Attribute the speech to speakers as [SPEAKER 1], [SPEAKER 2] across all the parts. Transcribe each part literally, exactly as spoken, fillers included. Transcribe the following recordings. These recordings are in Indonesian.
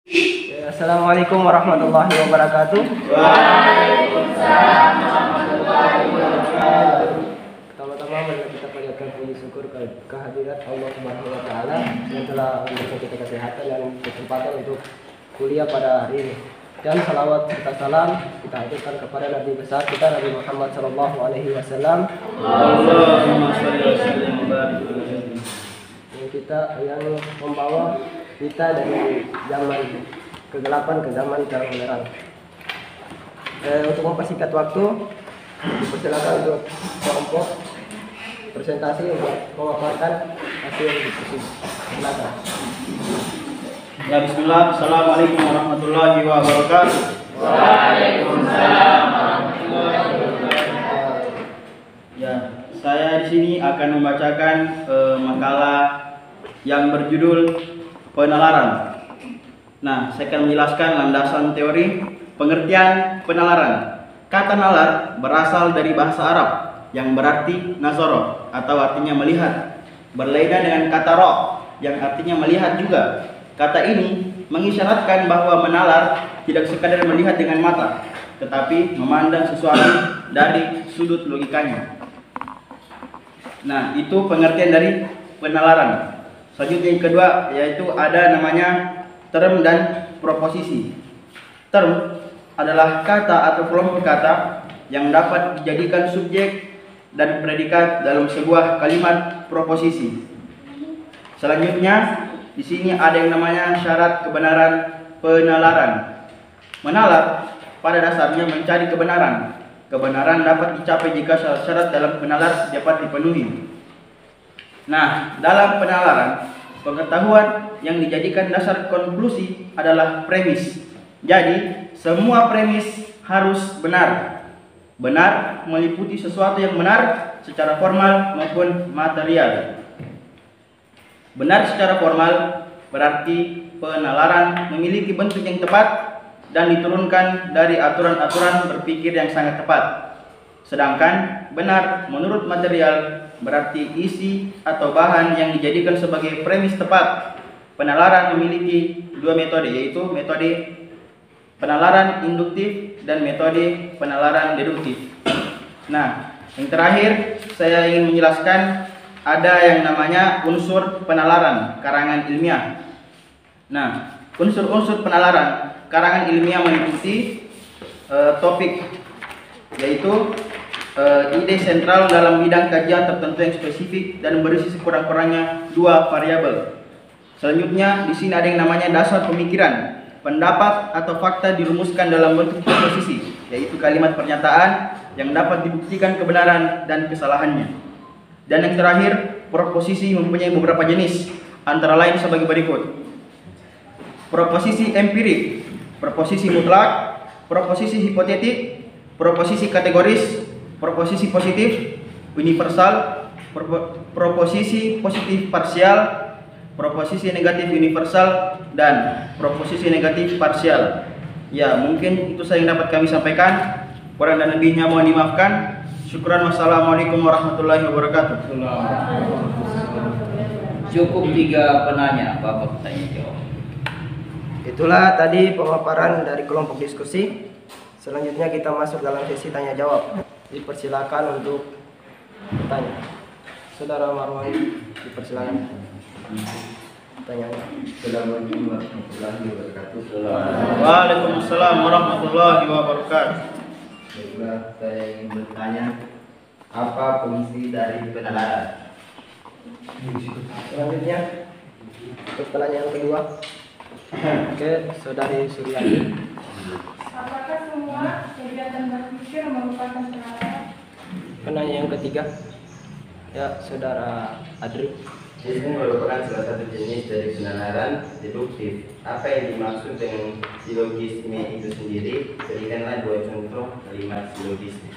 [SPEAKER 1] Ya, Assalamualaikum warahmatullahi wabarakatuh.
[SPEAKER 2] Waalaikumsalam warahmatullahi wabarakatuh.
[SPEAKER 1] Pertama-tama marilah kita panjatkan puji syukur kehadirat Allah Subhanahu wa taala yang telah memberikan kita kesehatan dan kesempatan untuk kuliah pada hari ini. Dan salawat serta salam kita haturkan kepada Nabi besar kita Nabi Muhammad sallallahu alaihi wasallam.
[SPEAKER 2] Allahumma shalli wa sallim wa barik alaihi.
[SPEAKER 1] Yang kita yang membawa kita dari zaman kegelapan ke zaman terang benderang. Eh, untuk mempersingkat waktu, dipersilakan untuk kelompok presentasi untuk memaparkan hasil diskusi. Silakan.
[SPEAKER 2] Ya, bismillah. Assalamualaikum warahmatullahi wabarakatuh.
[SPEAKER 3] Waalaikumsalam warahmatullahi wabarakatuh.
[SPEAKER 2] Ya, saya di sini akan membacakan eh, makalah yang berjudul penalaran. Nah, saya akan menjelaskan landasan teori pengertian penalaran. Kata nalar berasal dari bahasa Arab yang berarti nazara atau artinya melihat, berlainan dengan kata ra yang artinya melihat juga. Kata ini mengisyaratkan bahwa menalar tidak sekadar melihat dengan mata, tetapi memandang sesuatu dari sudut logikanya. Nah, itu pengertian dari penalaran. Selanjutnya yang kedua yaitu ada namanya term dan proposisi. Term adalah kata atau kelompok kata yang dapat dijadikan subjek dan predikat dalam sebuah kalimat proposisi. Selanjutnya di sini ada yang namanya syarat kebenaran penalaran. Menalar pada dasarnya mencari kebenaran. Kebenaran dapat dicapai jika syarat-syarat dalam penalar dapat dipenuhi. Nah, dalam penalaran, pengetahuan yang dijadikan dasar konklusi adalah premis. Jadi, semua premis harus benar. Benar meliputi sesuatu yang benar secara formal maupun material. Benar secara formal berarti penalaran memiliki bentuk yang tepat dan diturunkan dari aturan-aturan berpikir yang sangat tepat. Sedangkan benar menurut material berarti isi atau bahan yang dijadikan sebagai premis tepat. Penalaran memiliki dua metode, yaitu metode penalaran induktif dan metode penalaran deduktif. Nah, yang terakhir saya ingin menjelaskan ada yang namanya unsur penalaran karangan ilmiah. Nah, unsur-unsur penalaran karangan ilmiah meliputi uh, topik, yaitu uh, ide sentral dalam bidang kajian tertentu yang spesifik dan berisi sekurang-kurangnya dua variabel. Selanjutnya di sini ada yang namanya dasar pemikiran. Pendapat atau fakta dirumuskan dalam bentuk proposisi, yaitu kalimat pernyataan yang dapat dibuktikan kebenaran dan kesalahannya. Dan yang terakhir, proposisi mempunyai beberapa jenis, antara lain sebagai berikut. Proposisi empirik, proposisi mutlak, proposisi hipotetik, proposisi kategoris, proposisi positif, universal, pro proposisi positif parsial, proposisi negatif universal, dan proposisi negatif parsial. Ya, mungkin itu saja yang dapat kami sampaikan. Kurang dan lebihnya mohon dimaafkan. Syukran, wassalamualaikum warahmatullahi wabarakatuh.
[SPEAKER 3] Cukup tiga penanya, Bapak tanya jawab.
[SPEAKER 1] Itulah tadi pemaparan dari kelompok diskusi. Selanjutnya kita masuk dalam sesi tanya jawab. Dipersilakan untuk bertanya. Saudara Marwan, dipersilakan. Pertanyaannya.
[SPEAKER 4] Assalamualaikum warahmatullahi wabarakatuh.
[SPEAKER 2] Waalaikumsalam warahmatullahi wabarakatuh.
[SPEAKER 4] Baiklah, saya ingin bertanya, apa fungsi dari penalaran?
[SPEAKER 1] Selanjutnya untuk pertanyaan kedua. Oke, Saudari Suryani.
[SPEAKER 5] Apakah semua kegiatan berpikir merupakan penalaran?
[SPEAKER 1] Penanya yang ketiga. Ya, Saudara Adri.
[SPEAKER 4] Ini merupakan salah satu jenis dari penalaran deduktif. Apa yang dimaksud dengan silogisme itu sendiri? Berikanlah dua contoh kalimat silogisme.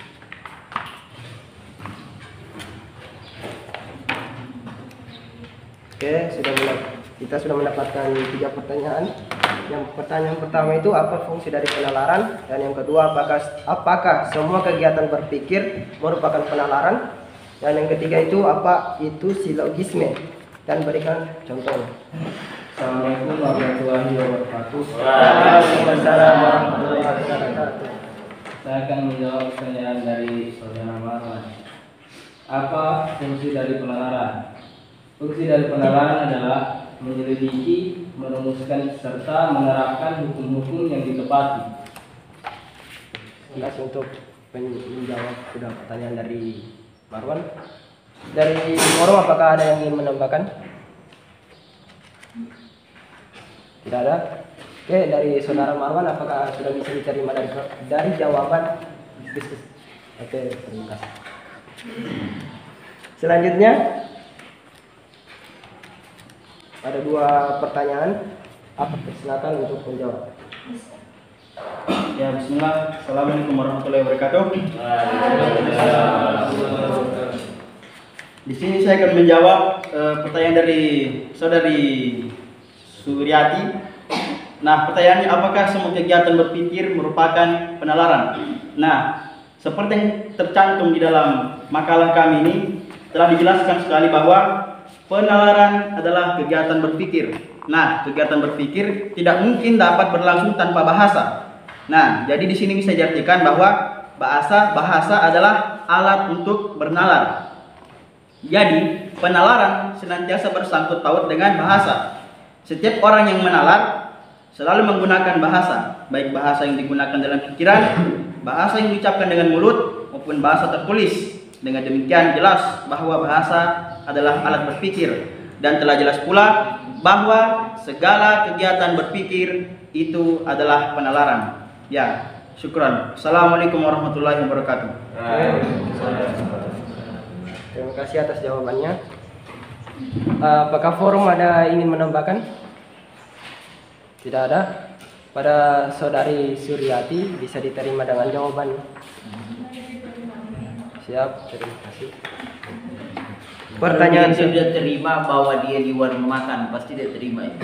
[SPEAKER 1] Oke, sudah mendapat, kita sudah mendapatkan tiga pertanyaan. Yang pertanyaan pertama itu apa fungsi dari penalaran, dan yang kedua apakah apakah semua kegiatan berpikir merupakan penalaran, dan yang ketiga itu apa itu silogisme, dan berikan contohnya.
[SPEAKER 3] Assalamualaikum warahmatullahi wabarakatuh.
[SPEAKER 1] Waalaikumsalam warahmatullahi wabarakatuh.
[SPEAKER 3] Saya akan menjawab pertanyaan dari saudara Marwan. Apa fungsi dari penalaran? Fungsi dari penalaran adalah menyelidiki, merumuskan serta menerapkan hukum-hukum yang ditepati.
[SPEAKER 1] Terima kasih untuk menjawab sudah pertanyaan dari Marwan. Dari forum apakah ada yang ingin menambahkan? Tidak ada. Oke, dari saudara Marwan apakah sudah bisa diterima dari, dari jawaban? Oke, terima kasih. Selanjutnya ada dua pertanyaan. Apa silakan untuk menjawab?
[SPEAKER 2] Ya, bismillah. Assalamualaikum warahmatullahi wabarakatuh. Di sini saya akan menjawab eh, pertanyaan dari saudari Suryati. Nah, pertanyaannya, apakah semua kegiatan berpikir merupakan penalaran? Nah, seperti yang tercantum di dalam makalah kami ini telah dijelaskan sekali bahwa penalaran adalah kegiatan berpikir. Nah, kegiatan berpikir tidak mungkin dapat berlangsung tanpa bahasa. Nah, jadi di sini bisa diartikan bahwa bahasa bahasa adalah alat untuk bernalar. Jadi, penalaran senantiasa bersangkut paut dengan bahasa. Setiap orang yang menalar selalu menggunakan bahasa, baik bahasa yang digunakan dalam pikiran, bahasa yang diucapkan dengan mulut, maupun bahasa tertulis. Dengan demikian jelas bahwa bahasa adalah alat berpikir, dan telah jelas pula bahwa segala kegiatan berpikir itu adalah penalaran. Ya, syukran. Assalamualaikum warahmatullahi wabarakatuh.
[SPEAKER 1] Terima kasih atas jawabannya. Apakah forum ada ingin menambahkan? Tidak ada. Pada saudari Suryati bisa diterima dengan jawaban. Siap, terima kasih. Pertanyaan
[SPEAKER 3] Kalau dia sudah terima bahwa dia di warung makan, pasti dia terima ya.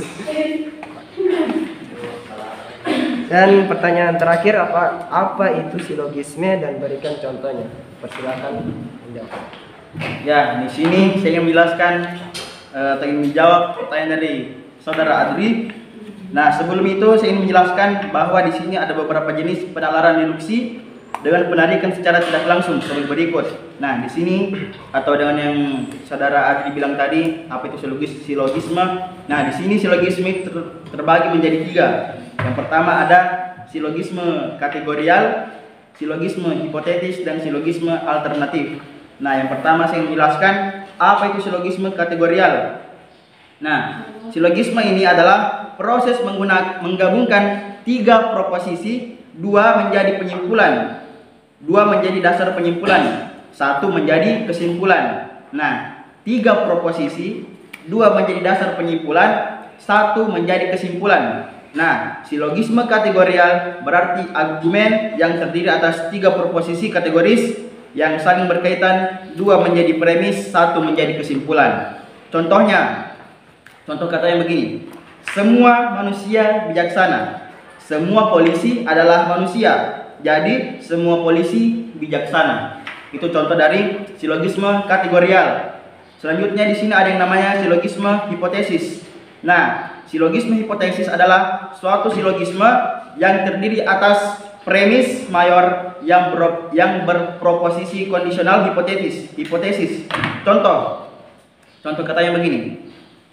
[SPEAKER 1] dan pertanyaan terakhir, apa apa itu silogisme dan berikan contohnya. Persilakan menjawab.
[SPEAKER 2] Ya, di sini saya ingin menjelaskan eh, ingin menjawab pertanyaan dari saudara Adri. Nah, sebelum itu saya ingin menjelaskan bahwa di sini ada beberapa jenis penalaran deduksi dengan penarikan secara tidak langsung sebagai berikut. Nah, di sini atau dengan yang saudara Adri bilang tadi, apa itu silogis silogisme? Nah, di sini silogisme ter terbagi menjadi tiga. Yang pertama ada silogisme kategorial, silogisme hipotetis, dan silogisme alternatif. Nah, yang pertama saya menjelaskan apa itu silogisme kategorial. Nah, silogisme ini adalah proses menggunakan menggabungkan tiga proposisi, dua menjadi penyimpulan, dua menjadi dasar penyimpulan, satu menjadi kesimpulan. Nah, tiga proposisi, dua menjadi dasar penyimpulan, satu menjadi kesimpulan. Nah, silogisme kategorial berarti argumen yang terdiri atas tiga proposisi kategoris yang saling berkaitan, dua menjadi premis, satu menjadi kesimpulan. Contohnya, contoh katanya begini: semua manusia bijaksana. Semua polisi adalah manusia, jadi semua polisi bijaksana. Itu contoh dari silogisme kategorial. Selanjutnya di sini ada yang namanya silogisme hipotesis. Nah, silogisme hipotesis adalah suatu silogisme yang terdiri atas premis mayor yang ber, yang berproposisi kondisional hipotetis. Hipotesis. Contoh. Contoh katanya begini: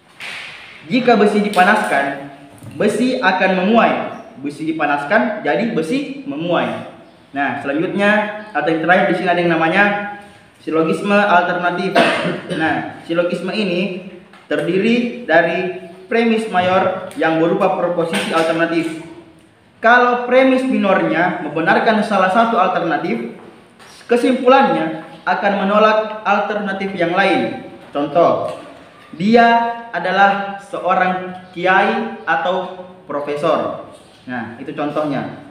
[SPEAKER 2] jika besi dipanaskan, besi akan memuai. Besi dipanaskan, jadi besi memuai. Nah, selanjutnya atau yang terakhir di sini ada yang namanya silogisme alternatif. Nah, silogisme ini terdiri dari premis mayor yang berupa proposisi alternatif. Kalau premis minornya membenarkan salah satu alternatif, kesimpulannya akan menolak alternatif yang lain. Contoh, dia adalah seorang kiai atau profesor. Nah, itu contohnya.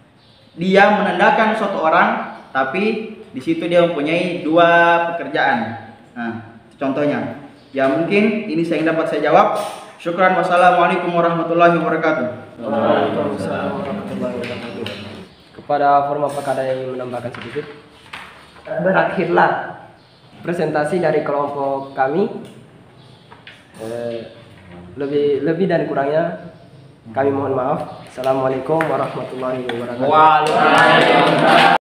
[SPEAKER 2] Dia menandakan suatu orang, tapi di situ dia mempunyai dua pekerjaan. Nah, itu contohnya. Ya, mungkin ini saya yang dapat saya jawab. Syukran. Wassalamualaikum warahmatullahi wabarakatuh.
[SPEAKER 1] Waalaikumsalam warahmatullahi wabarakatuh. Kepada forum apakah ada yang menambahkan sedikit? Berakhirlah presentasi dari kelompok kami. Eh, Lebih lebih dan kurangnya kami mohon maaf. Assalamualaikum warahmatullahi wabarakatuh.
[SPEAKER 2] Waalaikumsalam.